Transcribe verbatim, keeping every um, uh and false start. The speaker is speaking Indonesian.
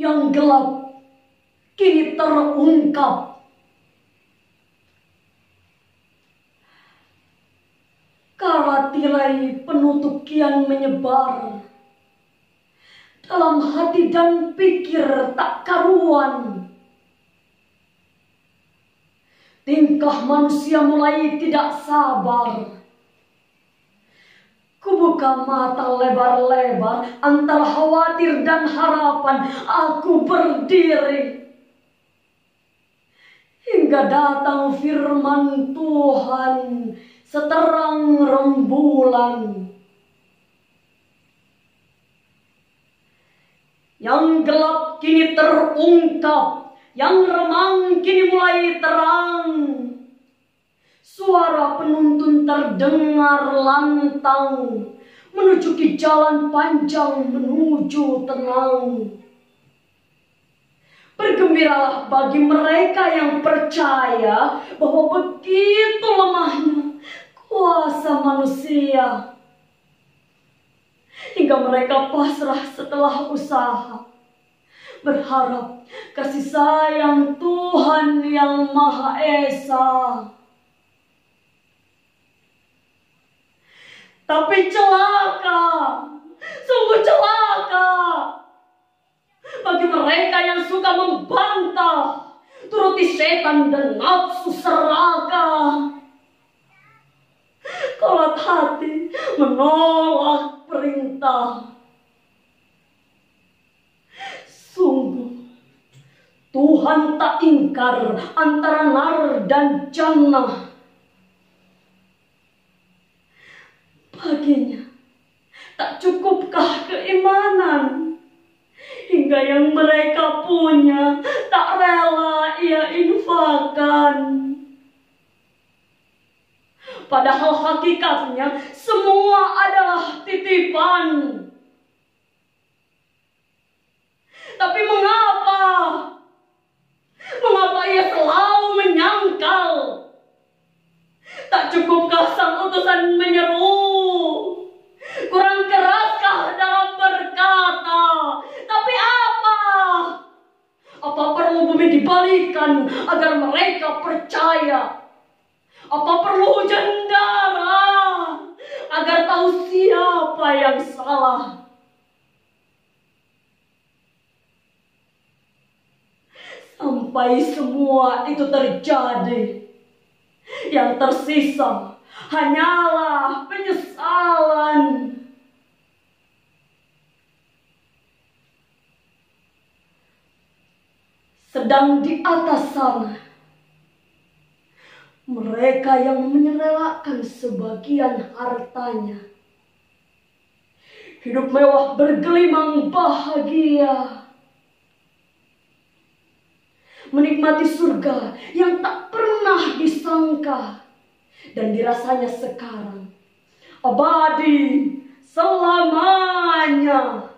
yang gelap kini terungkap. Kala tirai penutup kian menyebar dalam hati dan pikir tak karuan. Tingkah manusia mulai tidak sabar. Kubuka mata lebar-lebar antara khawatir dan harapan. Aku berdiri hingga datang firman Tuhan seterang rembulan. Yang gelap kini terungkap, yang remang kini mulai terang. Suara penuntun terdengar lantang, menuju ke jalan panjang menuju tenang. Bergembiralah bagi mereka yang percaya bahwa begitu lemahnya kuasa manusia, hingga mereka pasrah setelah usaha, berharap kasih sayang Tuhan yang Maha Esa. Tapi celaka, sungguh celaka bagi mereka yang suka membantah, turuti setan dan nafsu serakah. Kolot hati menolak perintah. Sungguh Tuhan tak ingkar antara nar dan jannah. Baginya tak cukupkah keimanan, hingga yang mereka punya tak rela ia infakkan. Padahal hakikatnya semua adalah titipan. Tapi mengapa? Mengapa ia selalu menyangkal? Tak cukupkah sang utusan menyeru? Kurang keraskah dalam berkata? Tapi apa? Apa perlu bumi dibalikan agar mereka percaya? Apa perlu hujan darah agar tahu siapa yang salah? Sampai semua itu terjadi, yang tersisa hanyalah penyesalan. Sedang di atas sana, mereka yang menyerahkan sebagian hartanya, hidup mewah bergelimang bahagia, menikmati surga yang tak pernah disangka dan dirasanya sekarang abadi selamanya.